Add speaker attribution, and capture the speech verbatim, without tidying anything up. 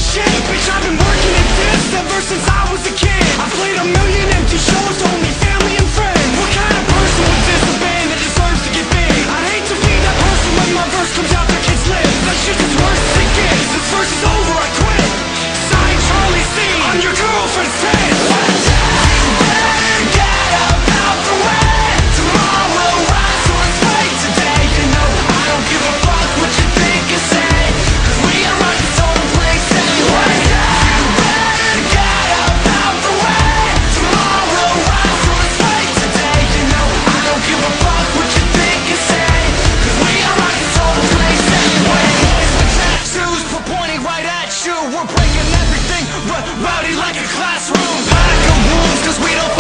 Speaker 1: shit, bitch, I've been working at this ever since I was a kid. I played a million empty shows to only family and friends. What kind of person was this, a band that deserves to get big? I'd hate to be that person when my verse comes out their kids' lips. That's just as worse as it gets. This verse is over, I quit. Signed Charlie C, I'm your girlfriend's ten. Get up out the way. Tomorrow will rise, so let's fight today. You know I don't give a fuck what you think and say, 'cause we are on this whole place anyway. You better get up out the way. Tomorrow will rise, so let's fight today. You know I don't give a fuck what you think and say, 'cause we are on this whole place anyway. Boys with tattoos pointing right at you. We're breaking everything, r- rowdy like a classroom. Pack of wolves, 'cause we don't